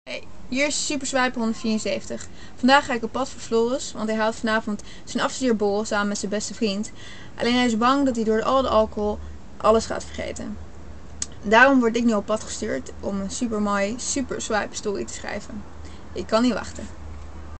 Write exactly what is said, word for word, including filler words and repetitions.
Hey, hier is Super Swiper honderdvierenzeventig. Vandaag ga ik op pad voor Floris, want hij houdt vanavond zijn afstudeerborrel samen met zijn beste vriend. Alleen hij is bang dat hij door al de alcohol alles gaat vergeten. Daarom word ik nu op pad gestuurd om een super mooi Super Swiper story te schrijven. Ik kan niet wachten.